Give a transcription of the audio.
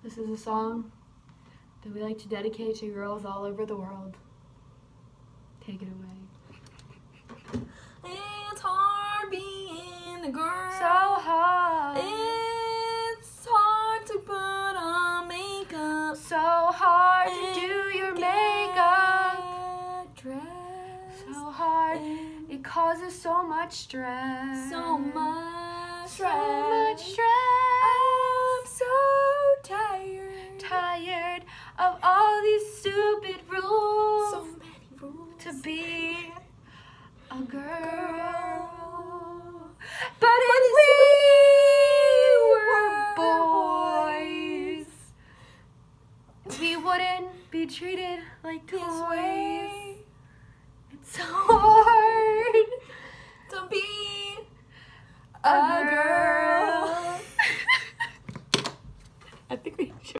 This is a song that we like to dedicate to girls all over the world. Take it away. It's hard being a girl. So hard. It's hard to put on makeup. So hard to do your makeup. Dress. So hard. It causes so much stress. So much stress. So much stress. I'm so tired. Tired of all these stupid rules. So many rules. To be a girl. But if we were boys, we wouldn't be treated like This toys. way. It's so hard To be a girl. I think we should.